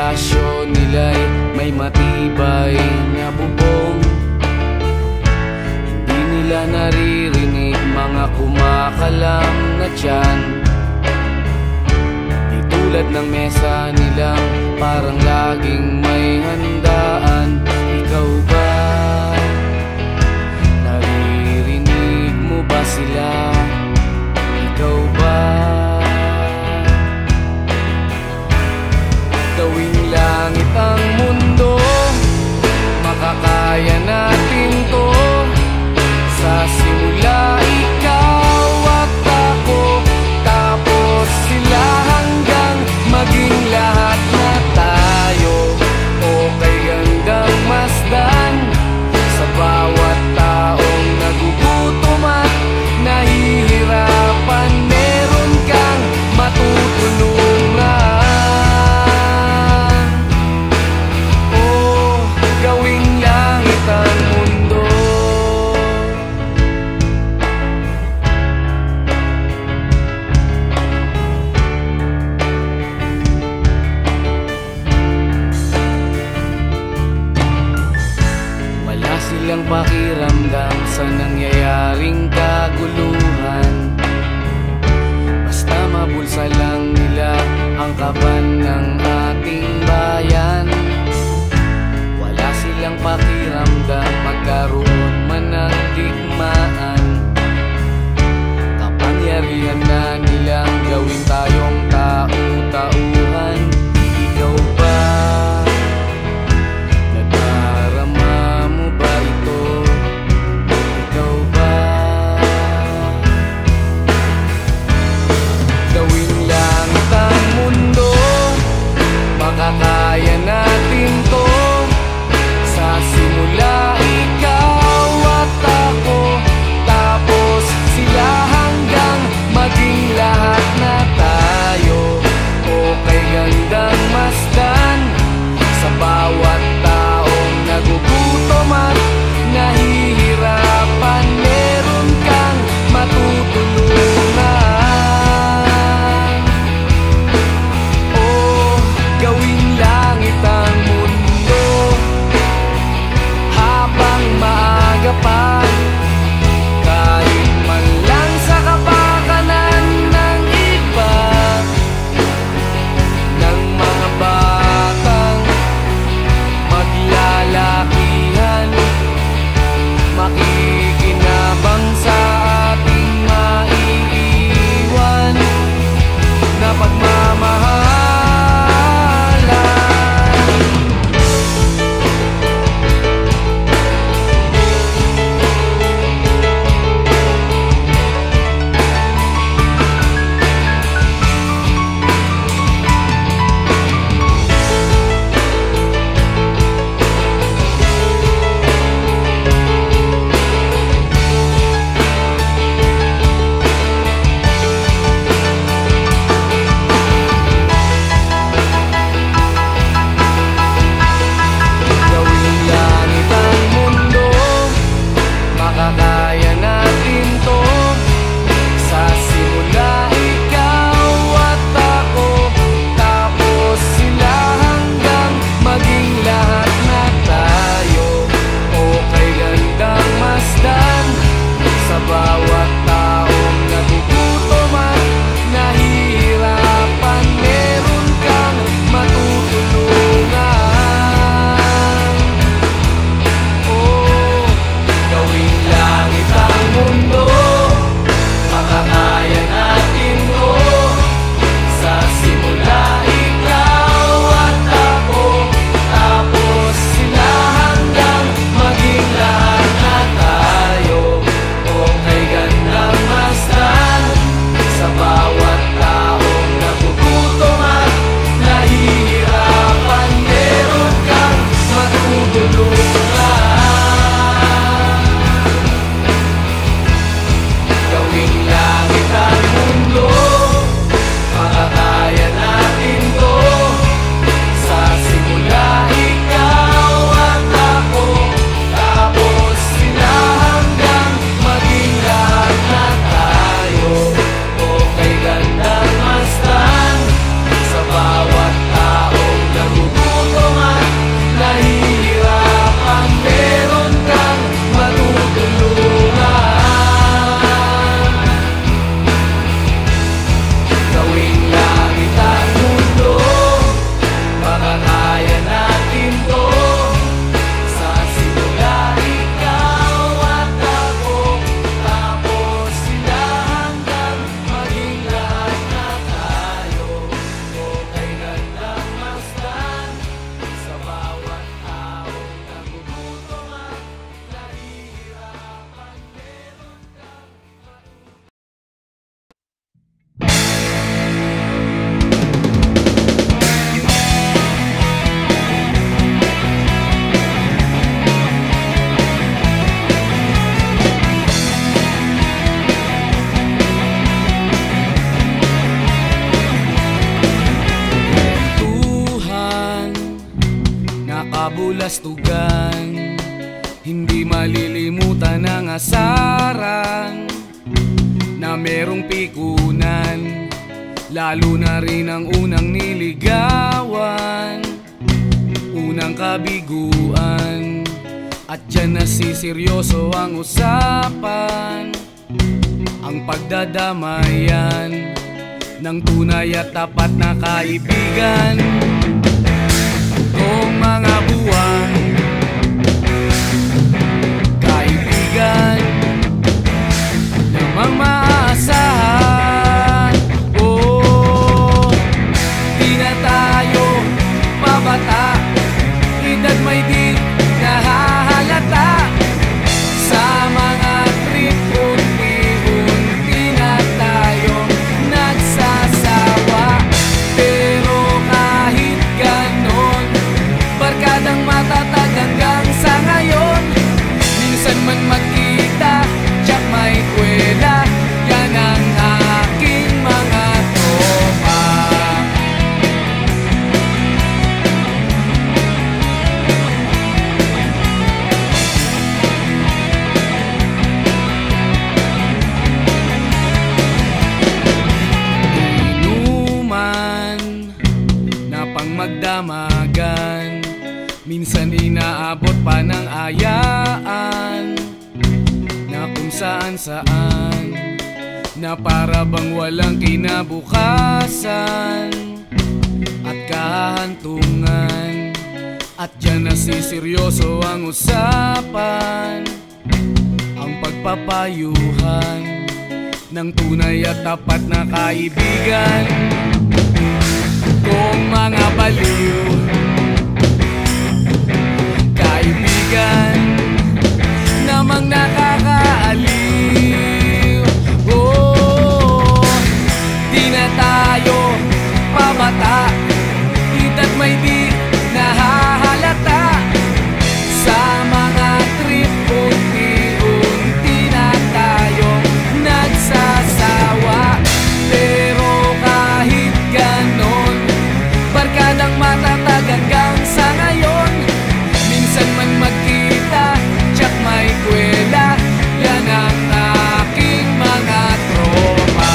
palasyo nila'y may matibay na bubong. Hindi nila naririnig mga kumakalam na tiyan. Di tulad ng mesa nilang parang laging may handaan. Ikaw ba? Naririnig mo ba sila? Ikaw ba? Gawing langit ang mundo, makakaya natin to. Sa simula ikaw at ako, tapos sila hanggang maging lahat na tayo. Okay hanggang masdan sa bawat taong nagugutom at nahihirapan. Meron kang matutulungan. Silang pakiramdam sa nangyayaring kaguluhan. Basta mabulsa lang nila ang kaban ng ating bayan. Wala silang pakiramdam magkaroon man ng digmaan. Kapangyarihan na nilang gawin tayong tau-tauhan. Ikaw ba? Makakaya na kabulastugan. Hindi malilimutan ang asaran na merong pikunan, lalo na rin ang unang niligawan, unang kabiguan. At dyan nasiseryoso ang usapan, ang pagdadamayan ng tunay at tapat na kaibigan. Kung mga buwan, kaibigan namang maaasahan. Oh, di na tayo pabata, edad may di nahahalata. Sa mga trip, unti-unti na tayo nagsasawa. Pero kahit ganon, barkadang matatag hanggang sa ngayon. Minsan man magkita, tiyak may kwela, yan ang aking mga tropa. Inuman na pang magdamagan, minsan inaabot pa ng ayaan, na kung saan-saan, na para bang walang kinabukasan at kahantungan. At dyan nasiseryoso ang usapan, ang pagpapayuhan ng tunay at tapat na kaibigan. Kung mga baliw, kaibigan namang nakakaaliw. Oh, di na tayo pabata, edad may di nahahalata. Sa mga trip, unti-unti na tayo nagsasawa. Pero kahit ganon, barkadang matatag hanggang sa ngayon. Minsan man magkita, tiyak may kwela, yan ang aking mga tropa.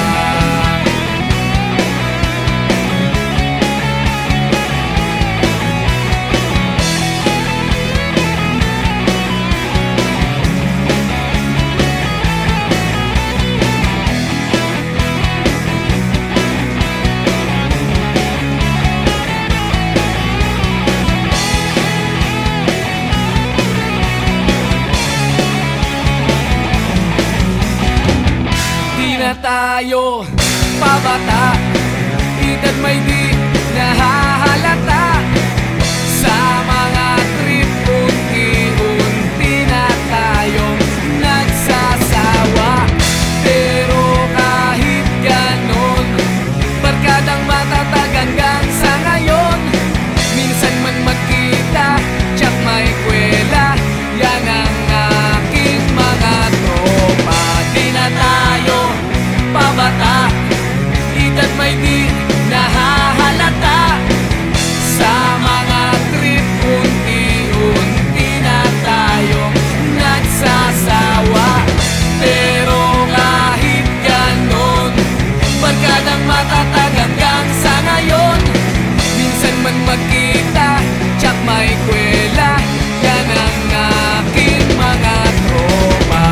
Tayo pabata, edad may di nahahalata. Sa mga trip, unti-unti na tayong nagsasawa. Pero kahit ganon, barkadang matatag hanggang sa ngayon. Minsan man magkita, tiyak may kwela, yan ang aking mga tropa. Di na tayo pabata, edad may di nahahalata. Sa mga trip, unti-unti na tayo nagsasawa. Pero kahit ganon, barkadang matatag hanggang sa ngayon. Minsan man magkita, tiyak may kwela, yan ang aking mga tropa.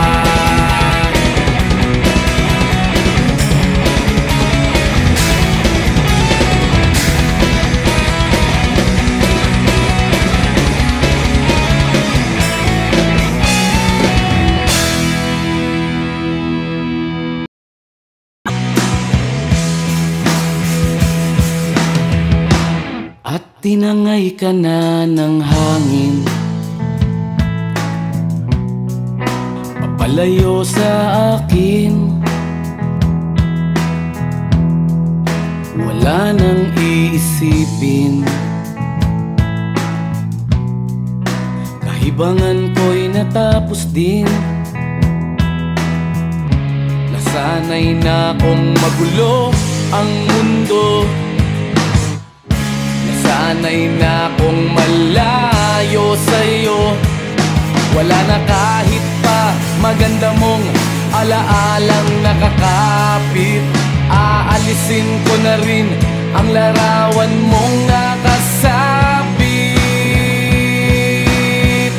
Tinangay ka na ng hangin, papalayo sa akin. Wala nang iisipin, kahibangan ko'y natapos din. Nasanay na kong magulo ang mundo, nasanay sana'y na kong malayo sa'yo. Wala na kahit pa maganda mong alaalang nakakapit. Aalisin ko na rin ang larawan mong nakasabit.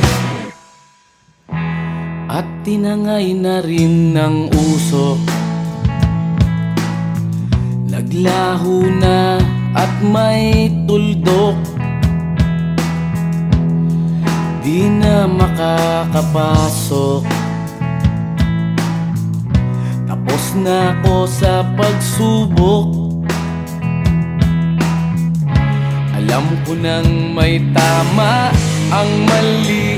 At tinangay na rin ng usok, naglaho na at may tuldok. Di na makakapasok, tapos na ako sa pagsubok. Alam ko nang may tama ang mali,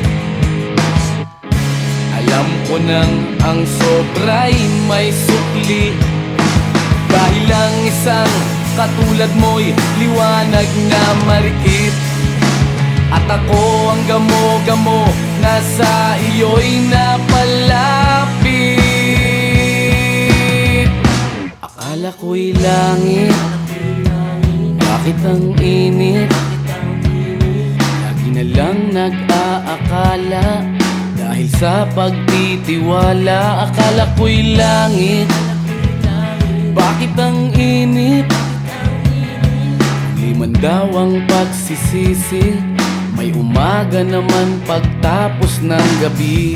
alam ko nang ang sobra'y may sukli. Dahil lang isang katulad mo'y liwanag na marikit, at ako ang gamo-gamo na sa iyo'y napalapit. Akala ko'y langit, bakit ang init? Lagi na lang nag-aakala, dahil sa pagtitiwala. Akala ko'y langit, bakit ang init? Di man daw ang pagsisisi, may umaga naman pagtapos ng gabi.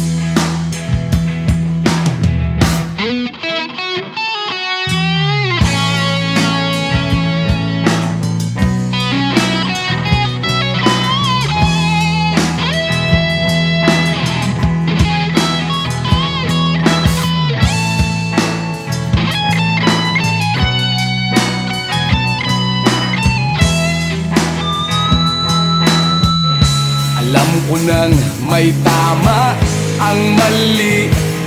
Alam ko nang may tama ang mali,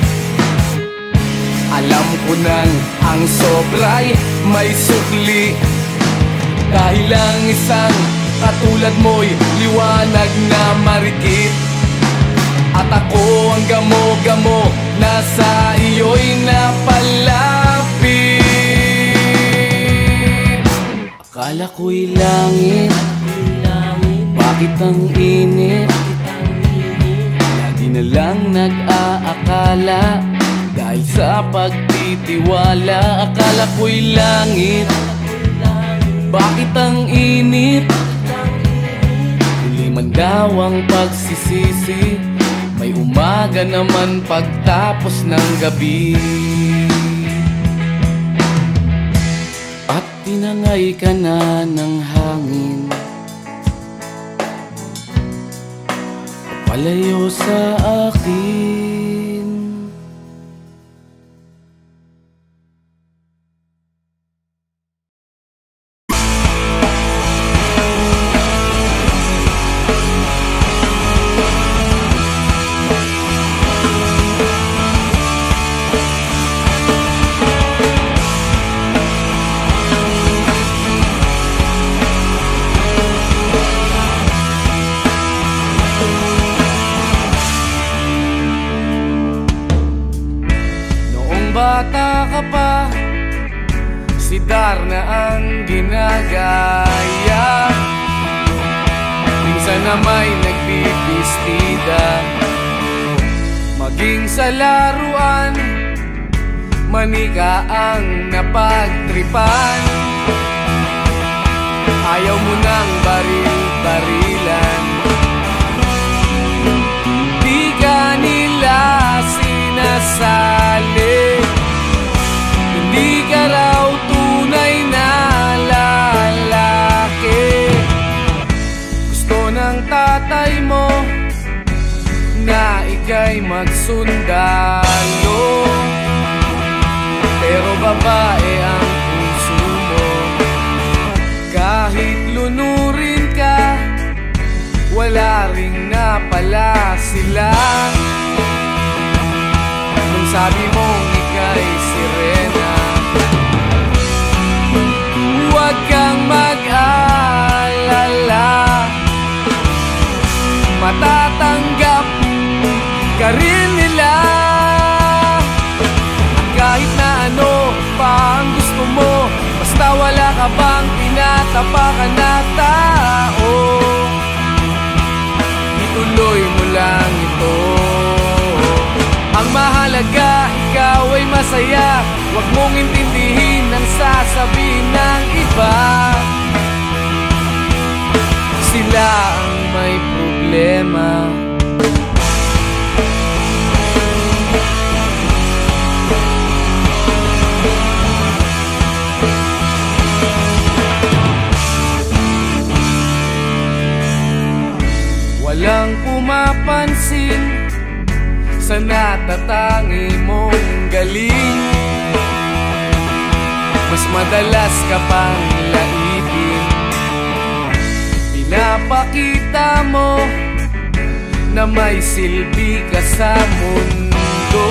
alam ko nang ang sobra'y may sukli. Dahil lang isang katulad mo'y liwanag na marikit, at ako ang gamo-gamo na sa iyo'y napalapit. Akala ko'y langit, bakit ang init? Lagi na lang nag-aakala, dahil sa pagtitiwala. Akala ko'y langit, bakit ang init? Huli man daw ang pagsisisi, may umaga naman pagtapos ng gabi. At tinangay ka na ng hangin, palayo sa akin. Bata ka pa, si Darna ang ginagaya. Minsan na may nagbibistida, maging sa laruan, manika ang napagtripan. Ayaw mo nang baril-barilan, di ka nila sinasali. Hindi ka raw tunay na lalaki. Gusto ng tatay mo na ika'y magsundalo, pero babae ang puso mo. Kahit lunurin ka, wala ring napala sila. Nung sabi mong ika'y sirena, huwag kang mag-alala, matatanggap ka rin nila. At kahit na ano pa ang gusto mo, basta wala ka bang tinatapakan na tao. Ituloy mo lang ito. Ang mahalaga, ikaw ay masaya. Huwag mong intindihin ang sasabihin ng iba. Sila ang may problema. Walang pumapansin sa natatangi mong galing. Mas madalas ka pang laipin. Pinapakita mo na may silbi ka sa mundo,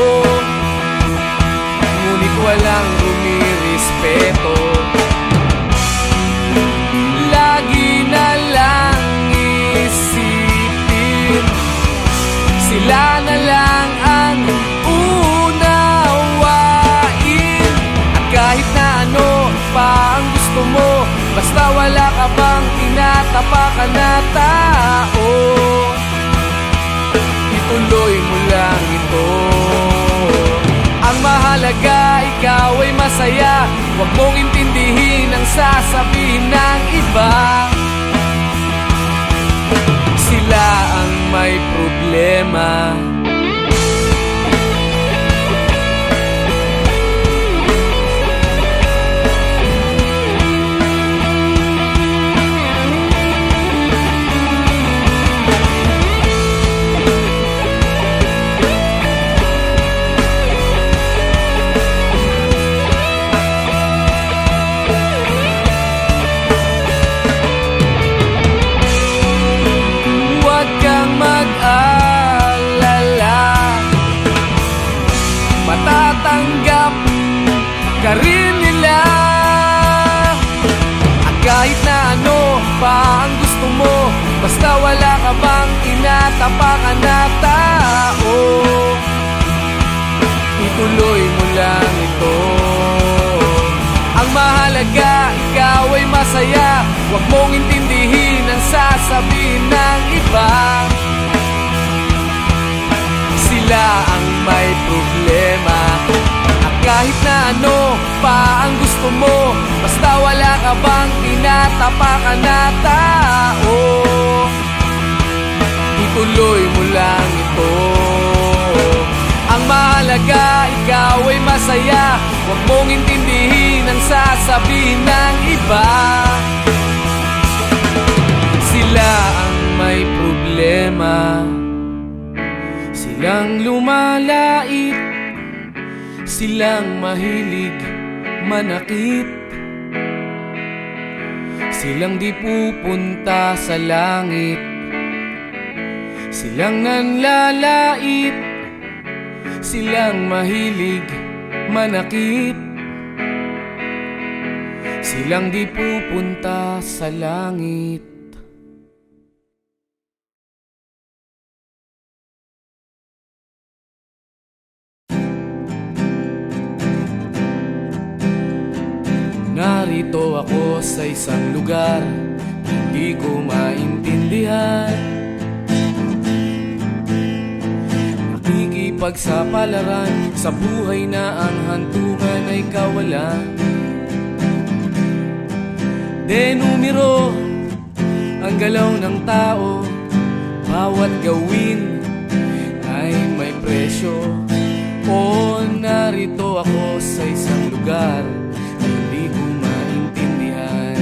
ngunit walang rumirespeto. Lagi na lang isipin, sila na lang ang unawain. At kahit na ano pa ang gusto mo, basta wala ka bang tinatapakan na tao, ituloy mo lang ito. Ang mahalaga, ikaw ay masaya. Huwag mong intindihin ang sasabihin ng iba. Sila ang may problema. Matatanggap ka rin nila. At kahit na ano pa ang gusto mo, basta wala ka bang tinatapakan na tao, ituloy mo lang ito. Ang mahalaga, ikaw ay masaya. Huwag mong intindihin ang sasabihin ng iba. Sila ang may problema. At kahit na ano pa ang gusto mo, basta wala ka bang tinatapakan na tao, ituloy mo lang ito. Ang mahalaga, ikaw ay masaya. Huwag mong intindihin ang sasabihin ng iba. Sila ang may problema. Silang lumalait, silang mahilig manakit, silang di pupunta sa langit, silang nanlalait, silang mahilig manakit, silang di pupunta sa langit. Narito ako sa isang lugar, hindi ko maintindihan. Nakikipagsapalaran sa buhay na ang hantungan ay kawalan. Denumero ang galaw ng tao, bawat gawin ay may presyo. O narito ako sa isang lugar, hindi ko maintindihan.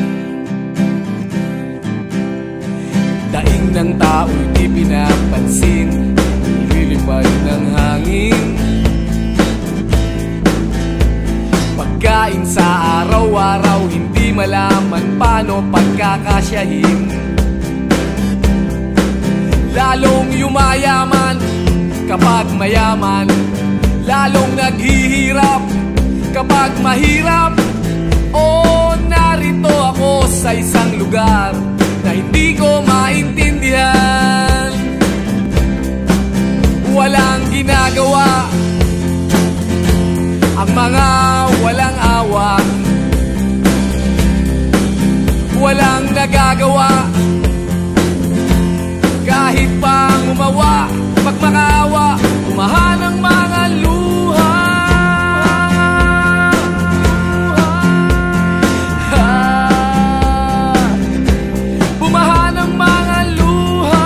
Daing ng tao'y di pinapansin, lilipad ng hangin. Pagkain sa araw-araw, hindi malaman paano pagkakasyahin. Lalong yumayaman kapag mayaman, lalong naghihirap kapag mahirap. O narito ako sa isang lugar na hindi ko maintindihan. Walang ginagawa ang mga walang awa. walang nagagawa. Kahit pang umawa, magmakaawa, umahan ang mga luha. Bumahan ang mga luha.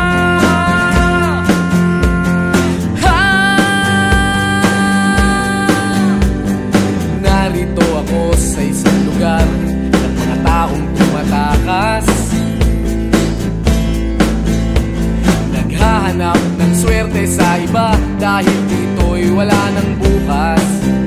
Narito ako sa isang lugar ng mga taong tumatakas, naghahanap ng swerte sa iba dahil dito'y wala ng bukas.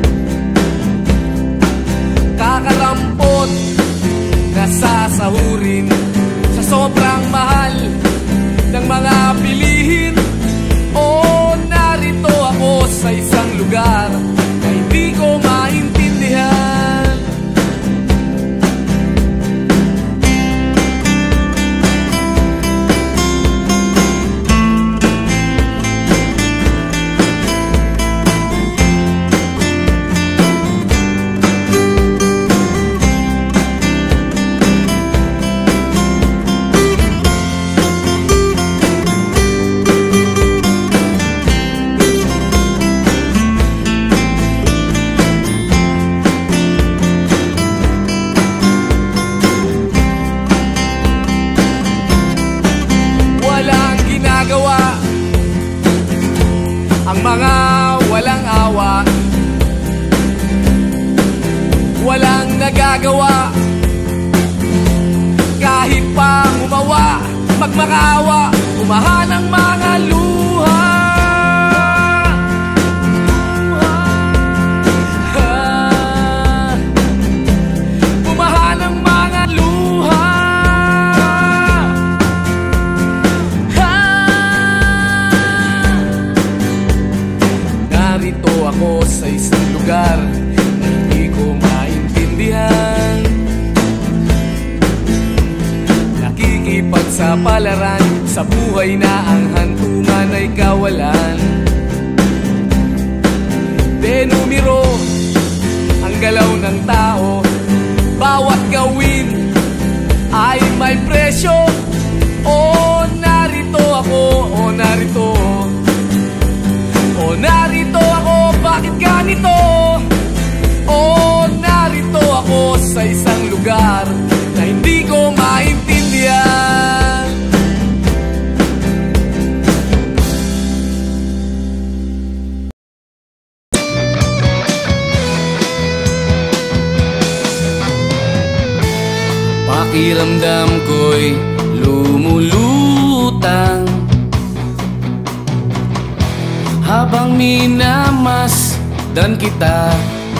Kakarampot na sasahurin sa sobrang mahal ng mga bilihin. O narito ako sa isang lugar na hindi ko maintindihan. Ang mga walang awa, walang nagagawa. Kahit pang umawa, magmakaawa, umahan ang mga luha. Umahan ang mga luha. Narito ako sa isang lugar na hindi ko maintindihan. Nakikipagsapalaran sa buhay na ang hantungan ay kawalan. Denumero ang galaw ng tao, bawat gawin ay may presyo. O narito ako, o narito, o narito ako, bakit ganito? O narito ako sa isang lugar na hindi ko maintindihan. Pakiramdam ko'y lumulutang habang minamasdan kita.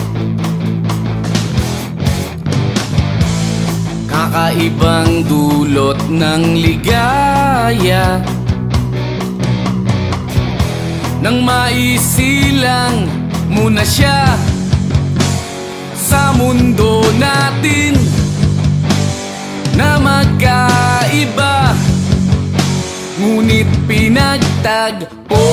Kakaibang dulot ng ligaya nang maisilang mo na siya sa mundo natin na magkaiba, ngunit pinagtagpo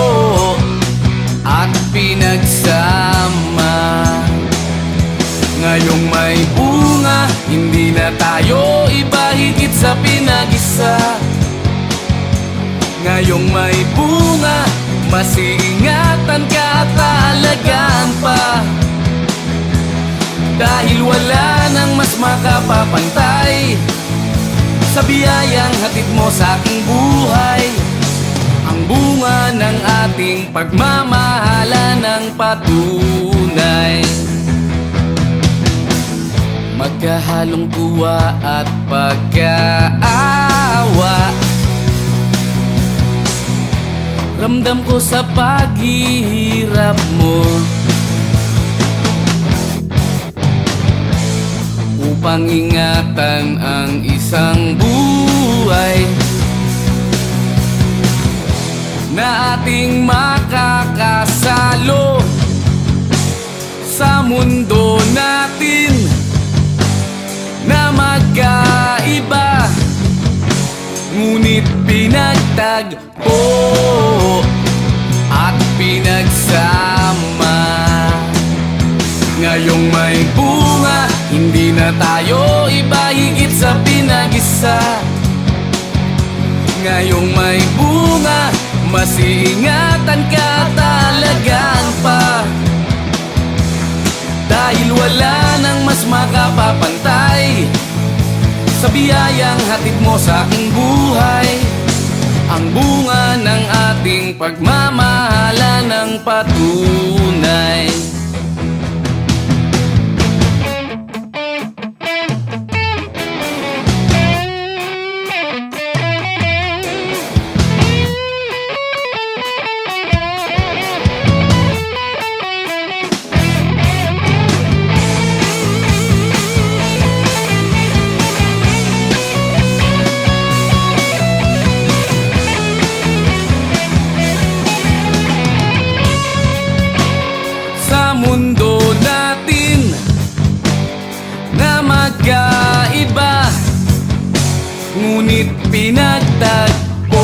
at pinagsama. Ngayong may bunga, hindi na tayo iba, higit sa pinag-isa. Ngayong may bunga, mas iingatan ka at aalagaan pa, dahil wala nang mas makapapantay sa biyayang hatid mo sa aking buhay. Ang bunga ng ating pagmamahalan ng patunay, magkahalong tuwa at pagkaawa. Ramdam ko sa paghihirap mo, upang ingatan ang isang buhay na ating makakasalo sa mundo natin na magkaiba, ngunit pinagtagpo at pinagsama. Ngayong may bunga, hindi na tayo iba higit sa pinag-isa. Ngayong may bunga, mas iingatan ka talagang pa. Dahil wala nang mas makapapantay sa biyayang hatid mo sa aking buhay. Ang bunga ng ating pagmamahala ng patunay. Mundo natin na magkaiba, ngunit pinagtagpo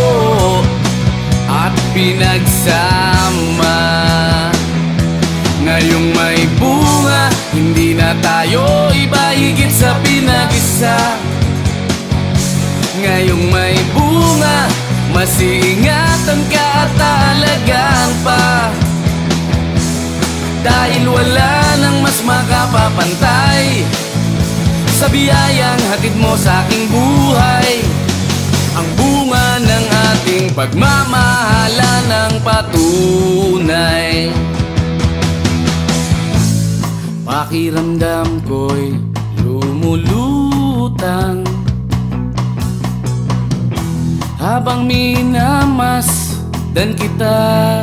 at pinagsama. Ngayong may bunga, hindi na tayo iba higit sa pinag-isa. Ngayong may bunga, mas iingatan ka talagang pa. Dahil wala nang mas makapapantay sa biyayang hatid mo sa aking buhay. Ang bunga ng ating pagmamahala ng patunay. Pakiramdam ko'y lumulutang habang minamasdan kita.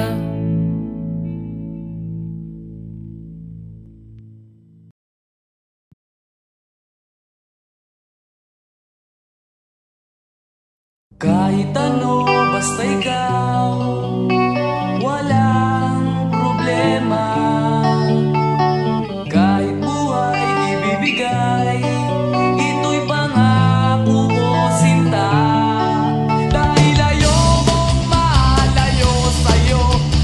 Kahit ano, basta ikaw, walang problema. Kahit buhay ibibigay, ito'y pangako ko, sinta. Dahil ayokong malayo sa'yo,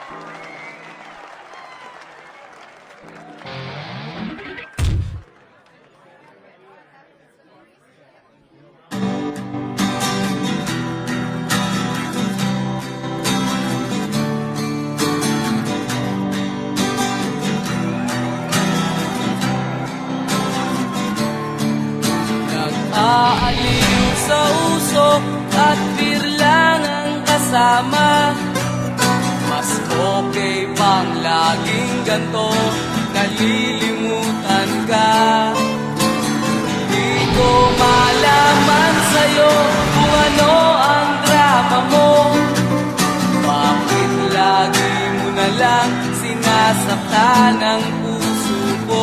Aaliw sa usok at beer lang ang kasama. Mas okay pang laging ganto, nalilimutan ka. Di ko malaman sa'yo kung ano ang drama mo. Bakit lagi mo na lang sinasaktan ang puso ko?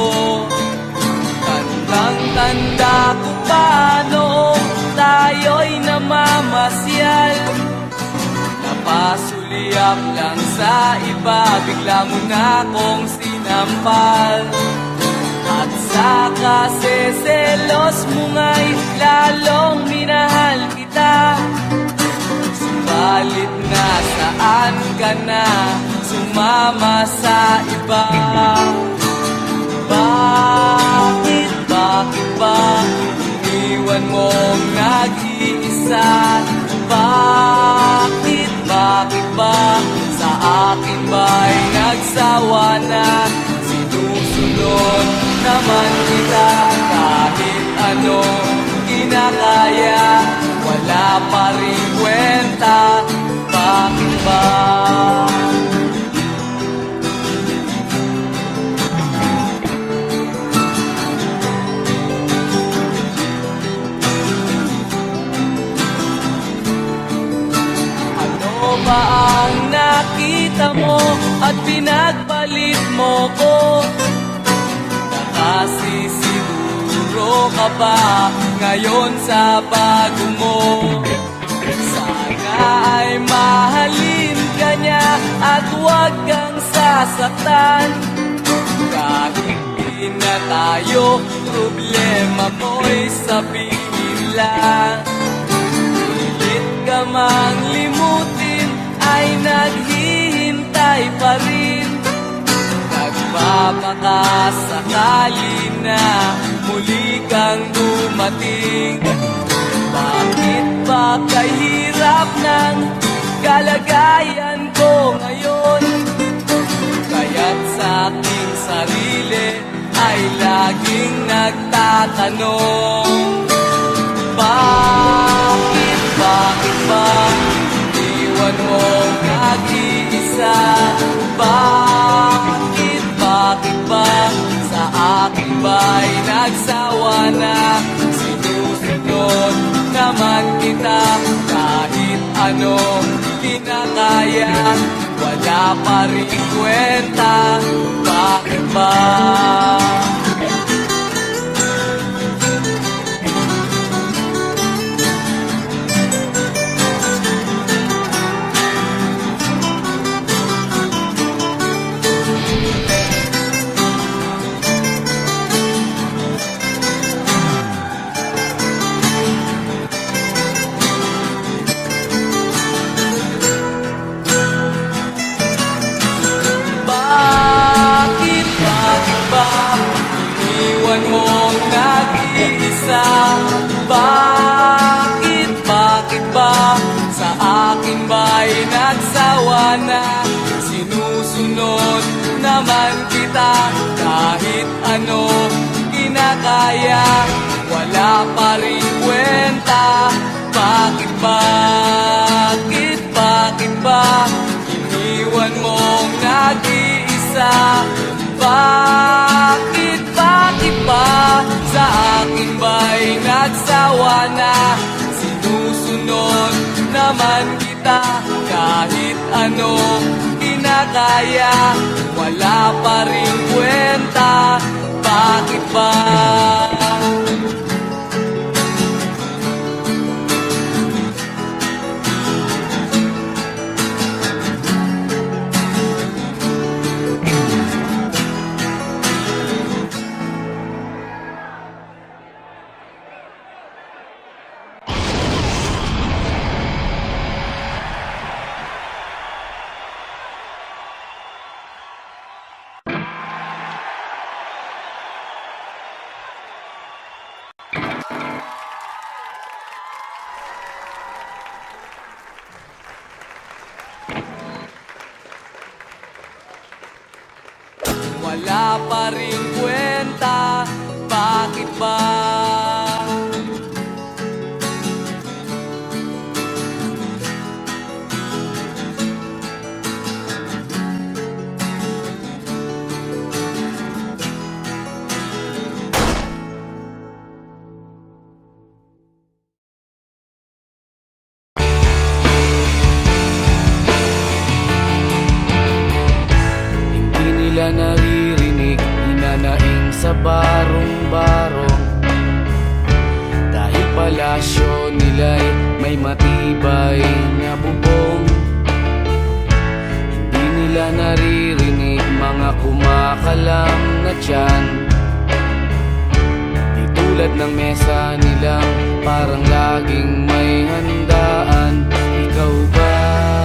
Tandang-tanda ko pa noong tayo'y namamasyal. Napasulyap lang sa iba, bigla mo na akong sinampal. At sa kaseselos mo nga'y lalong minahal kita. Subalit nasaan ka na, sumama sa iba. Bakit ba iniwan mong nag-iisa? Bakit ba sa akin ba'y nagsawa na? Sinusunod naman kita kahit anong kinakaya, wala pa rin kwenta. Bakit ba? Ba ang nakita mo at pinagpalit mo ko? Nakasisiguro ka ba ngayon sa bago mo? Sana ay mahalin ka niya at huwag kang sasaktan. Kahit di na tayo, problema mo'y sabihin lang. Pilit ka mang limutin ay naghihintay pa rin. Nagpapakasakali na muli kang dumating. Bakit ba kahirap ng kalagayan ko ngayon? Kaya't sa aking sarili ay laging nagtatanong. Bakit ba iwan mong nag-iisa? Bakit ba sa akin ba'y nagsawa na? Sinusunod naman kita kahit anong kinakaya, wala pa rin kwenta. Bakit ba? Iniwan mong nag-iisa? Bakit ba sa akin ba'y nagsawa na? Sinusunod naman kita kahit ano kinakaya, wala pa rin kwenta. Bakit ba iniwan mong nag-iisa? Bakit ba sa akin ba'y nagsawa na? Sinusunod naman kita kahit ano kinakaya, wala pa rin kwenta. Bakit ba? ka naririnig mga kumakalam na tiyan. Di tulad ng mesa nilang parang laging may handaan. Ikaw ba?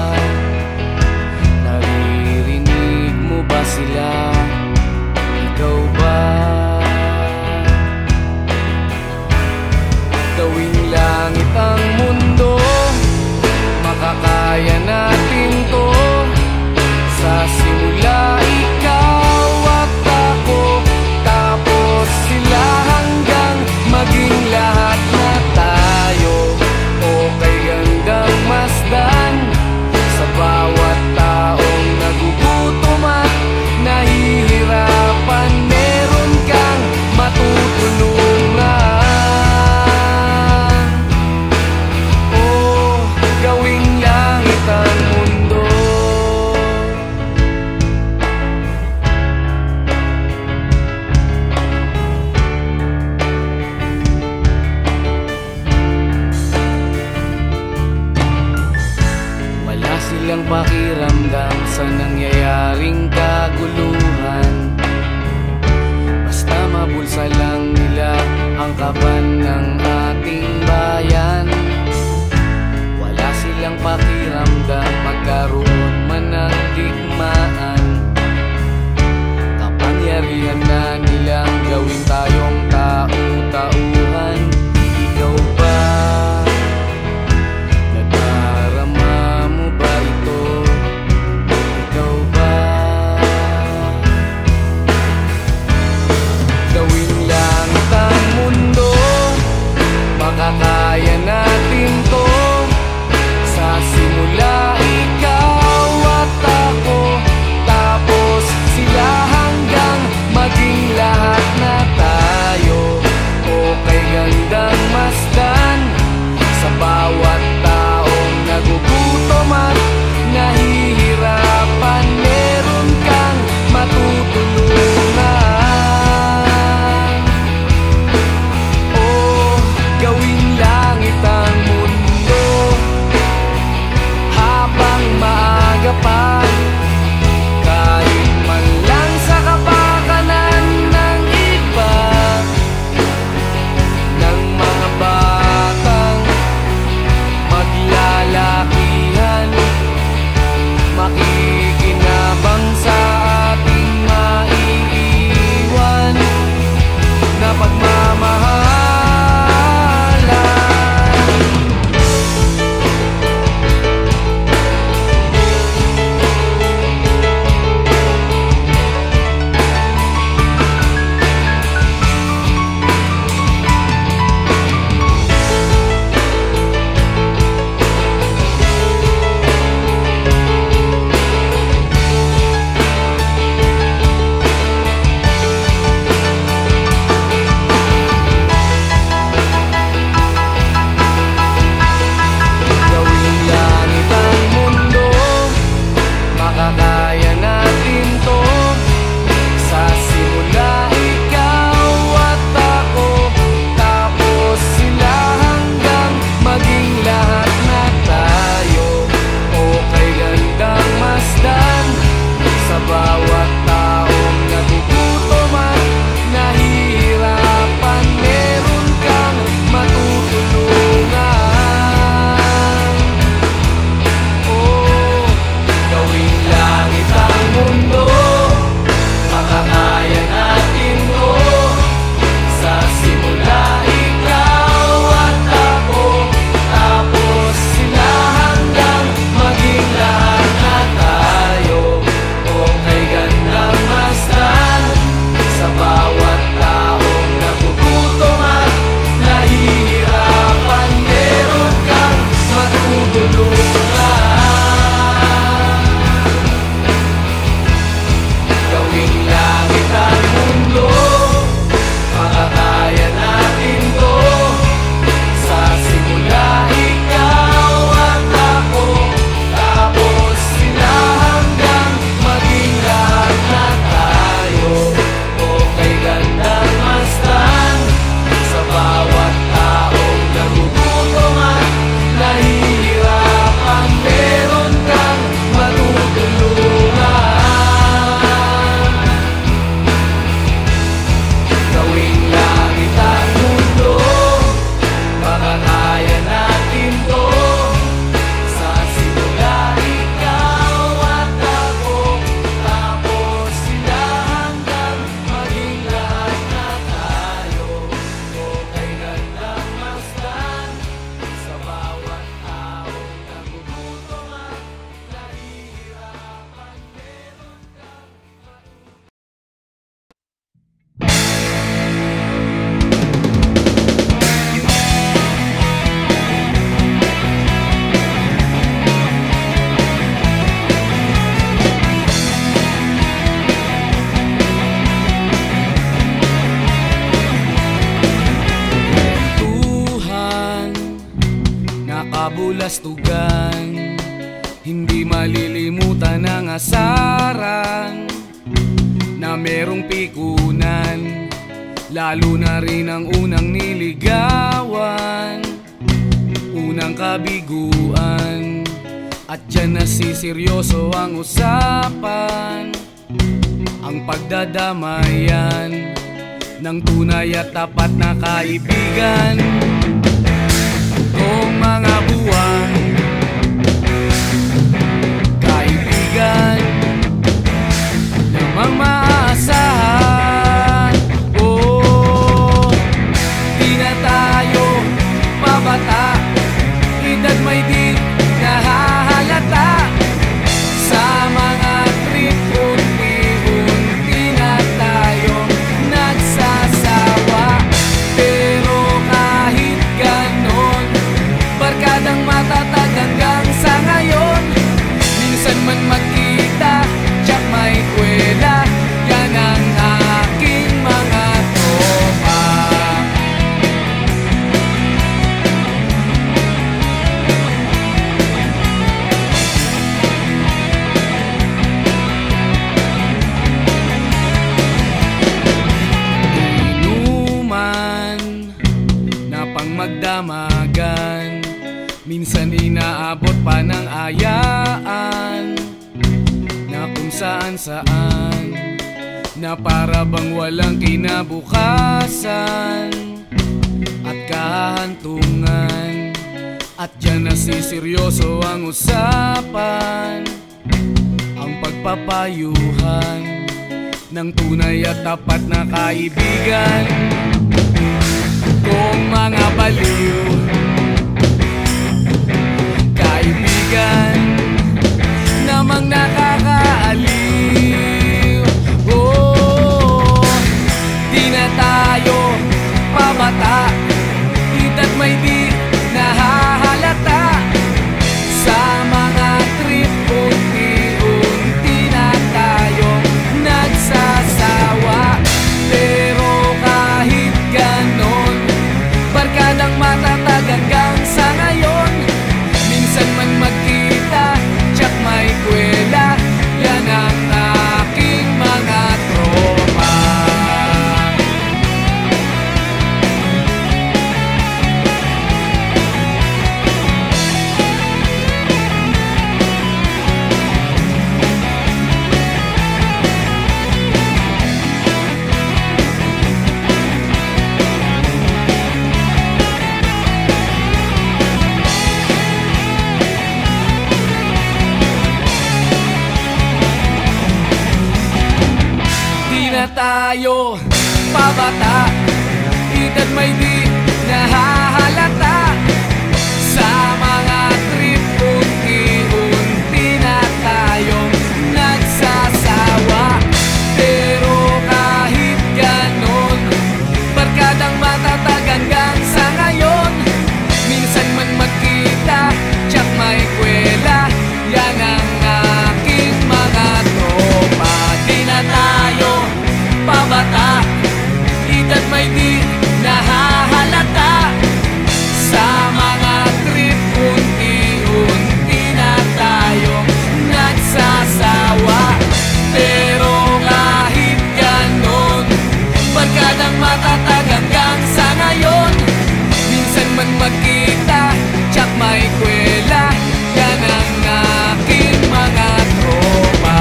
Naririnig mo ba sila? Ikaw ba? Gawing langit ang mundo, makakaya natin to. Sa simula ikaw at ako, tapos sila hanggang maging lahat na tayo. Okay gandang masdan sa bawat taong nagugutom at nahihirapan. Meron kang matutulungan. Oh, gawing langit ang mundo. Wala silang pakiramdam sa nangyayaring kaguluhan. Basta mabulsa lang nila ang kaban ng ating bayan. Wala silang pakiramdam magkaroon man ng digmaan. Kapangyarihan na nilang gawin tayong tau-tauhan. Ikaw ba? Nadarama mo ba ito? Ikaw ba? Gawing langit ang mundo, makakaya natin to. Sa simula ikaw kastugan, hindi malilimutan ang asaran na merong pikunan, lalo na rin ang unang niligawan, unang kabiguan. At dyan nasiseryoso ang usapan, ang pagdadamayan ng tunay at tapat na kaibigan. Kung mga buwan, kaibigan namang maaasahan. Oh, di na tayo pabata, edad may di nahahalata. Sa mga trip, unti-unti na tayo nagsasawa. Pero kahit ganon, barkadang matatag hanggang sa ngayon. Minsan man magkita, tsak may kwela, yan ang aking mga tropa. Inuman na pang magdamagan, minsan inaabot pa ng ayaan, na kung saan-saan, na para bang walang kinabukasan at kahantungan. At dyan nasiseryoso ang usapan, ang pagpapayuhan ng tunay at tapat na kaibigan. Kung mga baliw, kaibigan namang nakakaaliw. Oh, di na tayo pabata, edad may di nahahalata. Sa mga trip, unti-unti na tayo nagsasawa. Pero kahit ganon, barkadang matatag hanggang sa ngayon. Minsan man magkita, tsak may kwela, yan ang aking mga tropa. Tayo pabata, edad may di nahahalata. Sa mga trip, unti-unti na tayong nagsasawa. Pero kahit ganon, barkadang matatag hanggang sa ngayon. Minsan man magkita, tsak may kwela, yan ang aking mga tropa. Di na tayo pabata, edad may di nahahalata. Sa mga trip, unti-unti na tayong nagsasawa. Pero kahit ganon, barkadang matatag hanggang sa ngayon. Minsan man magkita, tsak may kwela, yan ang aking mga tropa.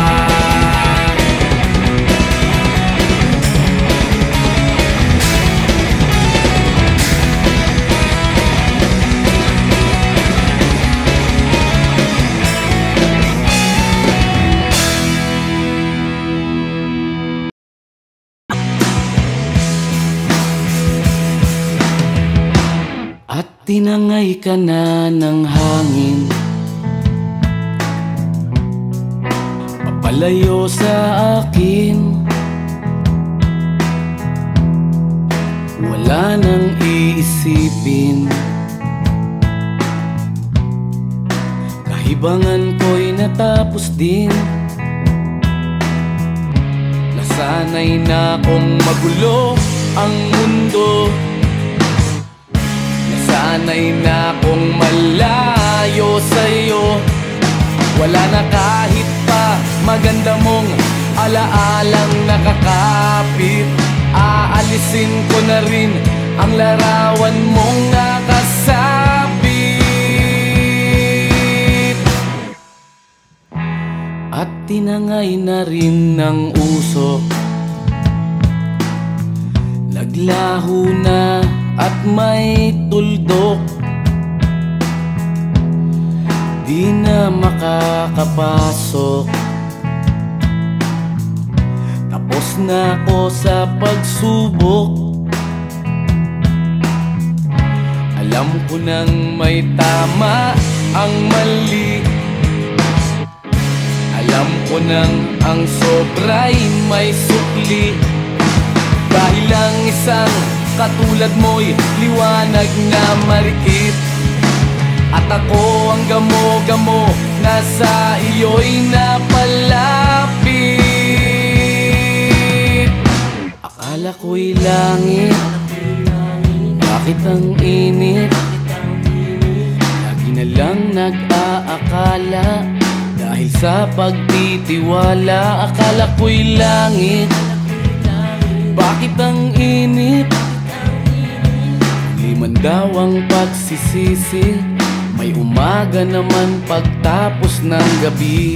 Tinangay ka na ng hangin, papalayo sa akin. Wala nang iisipin, kahibangan ko'y natapos din. Nasanay na kong magulo ang mundo, Sana'y na kung malayo sa'yo. Wala na kahit pa maganda mong alaalang nakakapit. Aalisin ko na rin ang larawan mong nakasabit. At tinangay na rin ng usok, naglaho na at may tuldok. Di na makakapasok. Tapos na ako sa pagsubok. Alam ko nang may tama ang mali. Alam ko nang ang sobra'y may sukli. Dahil lang isang katulad mo'y liwanag na marikit. At ako ang gamo-gamo na sa iyo'y napalapit. Akala ko'y langit, bakit ang init? Lagi na lang nag-aakala dahil sa pagtitiwala. Akala ko'y langit, bakit ang init? Di man daw ang pagsisisi, may umaga naman pagtapos ng gabi.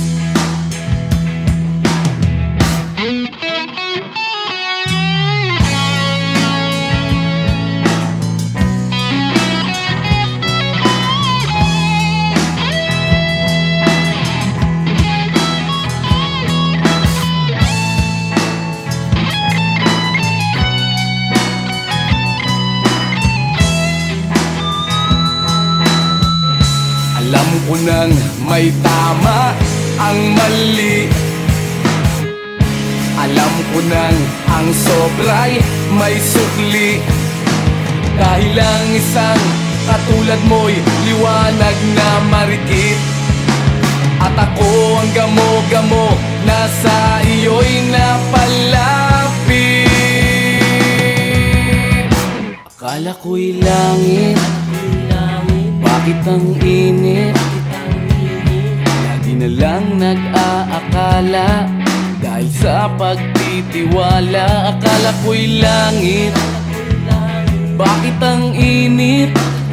Alam ko nang may tama ang mali. Alam ko nang ang sobra'y may sukli. Dahil lang isang katulad mo'y liwanag na marikit. At ako ang gamo-gamo na sa iyo'y napalapit. Akala ko'y langit, bakit ang init? Lagi na lang nag-aakala dahil sa pagtitiwala. Akala ko'y langit, bakit ang init?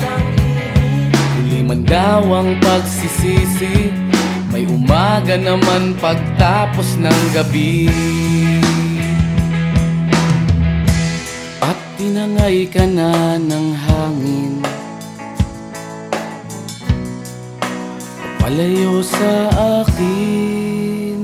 Huli man daw ang pagsisisi, may umaga naman pagtapos ng gabi. At tinangay ka na ng hangin, palayo sa akin.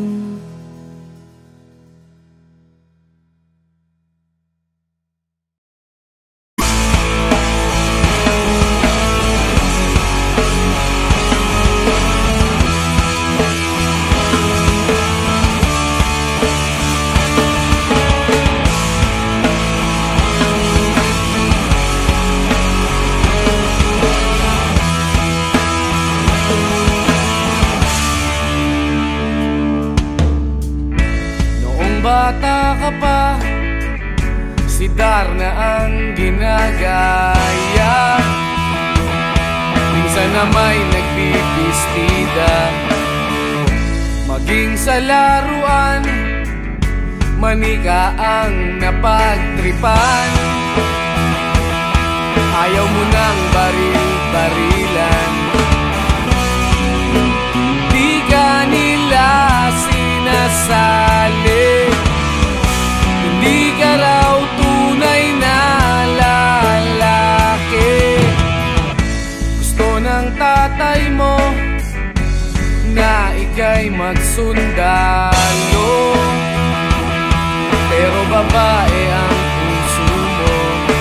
Bata ka pa, si Darna ang ginagaya. Minsan na may nagbibistida, maging sa laruan, manika ang napagtripan. Ayaw mo nang baril-barilan, di ka nila sinasali. Hindi ka raw tunay na lalaki. Gusto ng tatay mo na ika'y magsundalo, pero babae ang puso mo.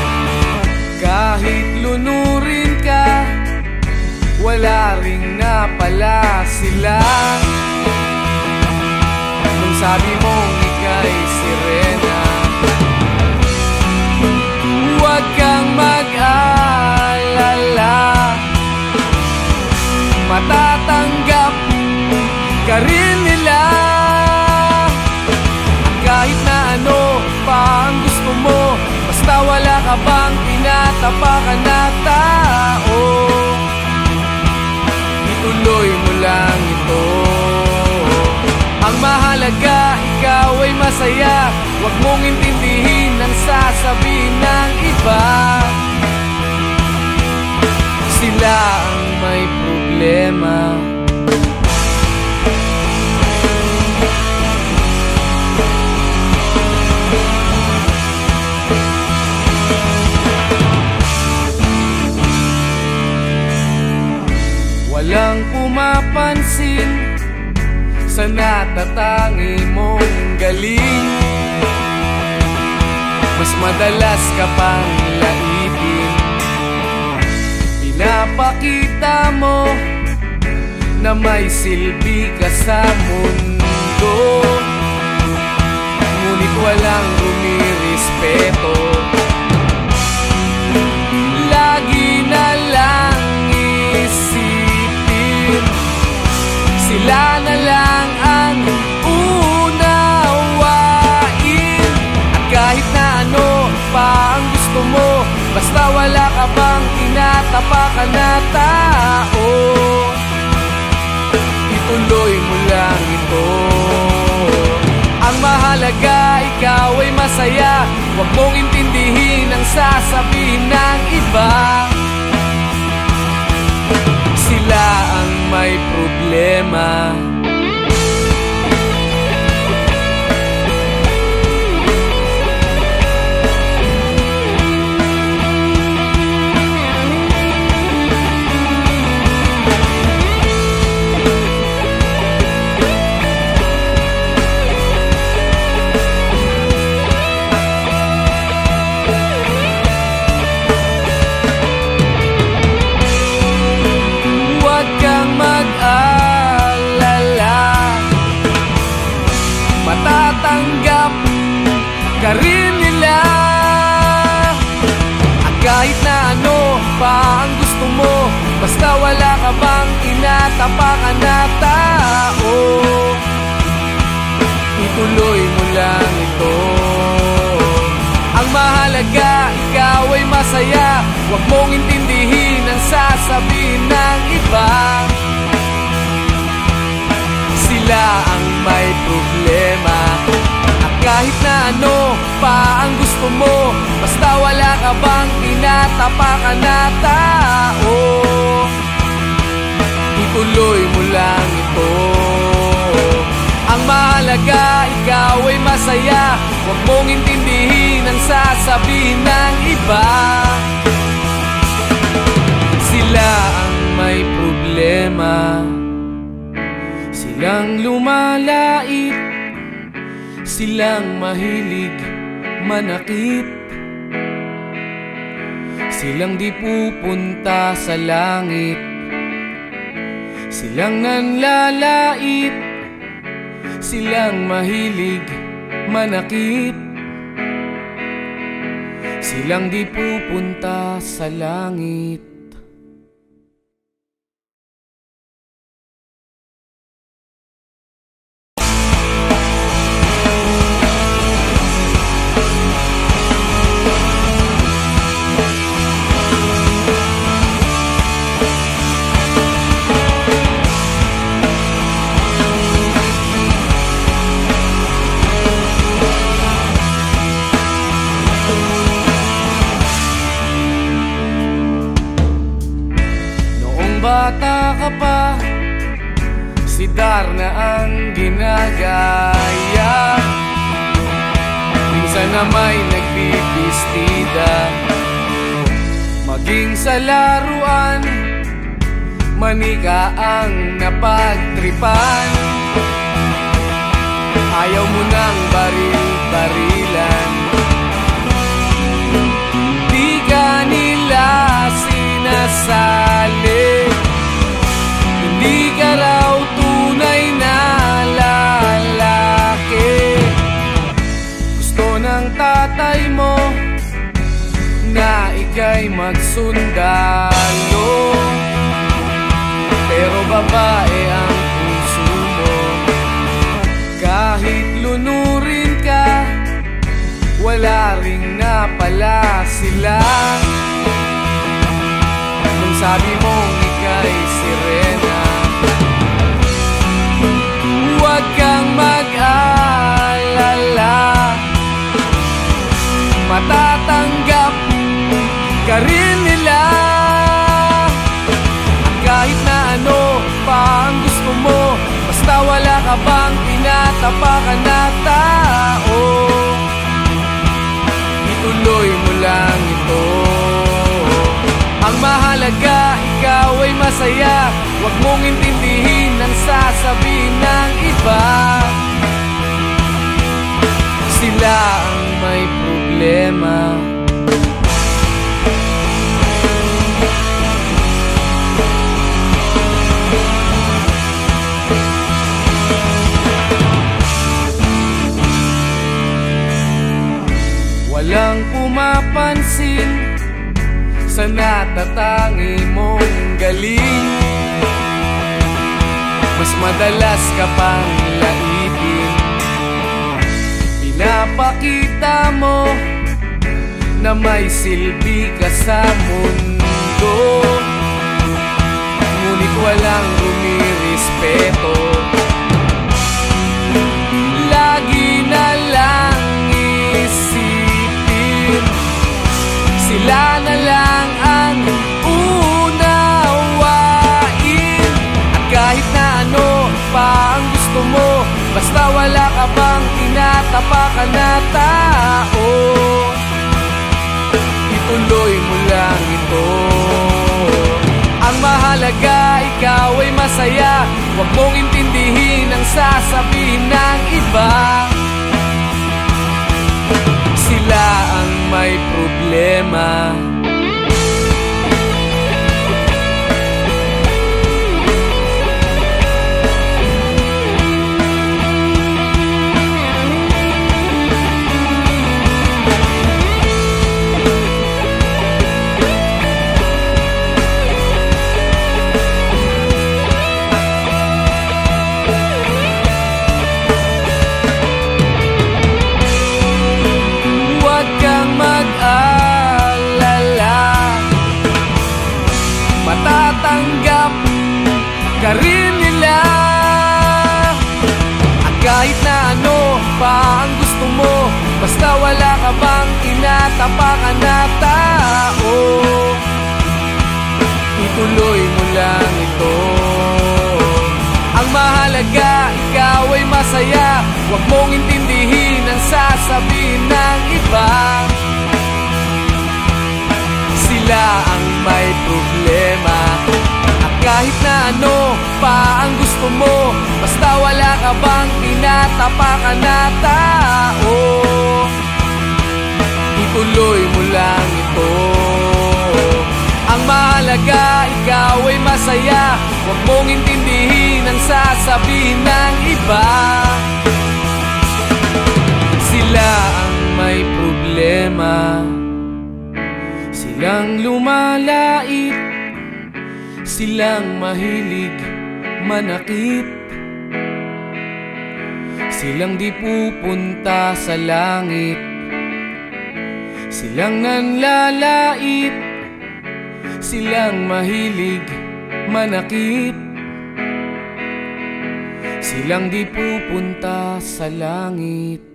Kahit lunurin ka, wala ring napala sila. Nung sabi mong ika'y sirena, huwag kang mag-alala, matatanggap ka rin nila. Kahit na ano pa ang gusto mo, basta wala ka bang tinatapakan na tao. Ituloy mo lang ito. Ang mahalaga, ikaw ay masaya. Huwag mong intindihin ang sasabihin ng iba. Sila ang may problema. Walang pumapansin sa natatangi mong galing. Mas madalas ka pang laipin. Pinapakita mo na may silbi ka sa mundo, ngunit walang rumirespeto. Lagi na lang isipin, sila na lang ang unawain. At kahit na ano pa ang gusto mo, basta wala ka bang tinatapakan na tao, ituloy mo lang ito. Ang mahalaga, ikaw ay masaya. Huwag mong intindihin ang sasabihin ng iba. Sila ang may problema. Matatanggap ka rin nila. At kahit na ano pa ang gusto mo, basta wala ka bang tinatapakan na tao, ituloy mo lang ito. Ang mahalaga, ikaw ay masaya. Huwag mong intindihin ang sasabihin ng iba. Sila ang may problema. At kahit na ano pa ang gusto mo, basta wala ka bang tinatapakan na tao, ituloy mo lang ito. Ang mahalaga, ikaw ay masaya. Huwag mong intindihin ang sasabihin ng iba. Sila ang may problema. Silang lumalait, silang mahilig manakit, silang di pupunta sa langit, silang nanlalait, silang mahilig manakit, silang di pupunta sa langit. Bata ka pa, si Darna ang ginagaya. Minsan na may nagbibistida, maging sa laruan, manika ang napagtripan. Ayaw mo nang baril-barilan, di ka nila sinasali. Hindi ka raw tunay na lalaki. Gusto ng tatay mo na ika'y magsundalo, pero babae ang puso mo. Kahit lunurin ka, wala ring napala sila. sabi mong ika'y sirena. Huwag kang mag-alala, matatanggap ka rin nila. At kahit na ano pa ang gusto mo, basta wala ka bang tinatapakan na tao, ituloy mo lang ito. Ang mahalaga, ikaw ay masaya. Huwag mong intindihin ang sasabihin ng iba. Sila ang may problema. Walang pumapansin sa natatangi mong galing. Mas madalas ka pang laipin. Pinapakita mo na may silbi ka sa mundo, ngunit walang rumirespeto. Lagi na lang isipin, sila na lang ang unawain. At kahit na ano pa ang gusto mo, basta wala ka bang tinatapakan na tao, ituloy mo lang ito. Ang mahalaga, ikaw ay masaya. Huwag mong intindihin ang sasabihin ng iba. Sila ang may problema. Matatanggap ka rin nila. At kahit na ano pa ang gusto mo, basta wala ka bang tinatapakan na tao, ituloy mo lang ito. Ang mahalaga, ikaw ay masaya. Huwag mong intindihin ang sasabihin ng iba. Sila ang may problema. At kahit na ano pa ang gusto mo, basta wala ka bang tinatapakan na tao, ituloy mo lang ito. Ang mahalaga, ikaw ay masaya. Huwag mong intindihin ang sasabihin ng iba. Sila ang may problema. Silang lumalait, silang mahilig manakit, silang di pupunta sa langit, silang nanlalait, silang mahilig manakit, silang di pupunta sa langit.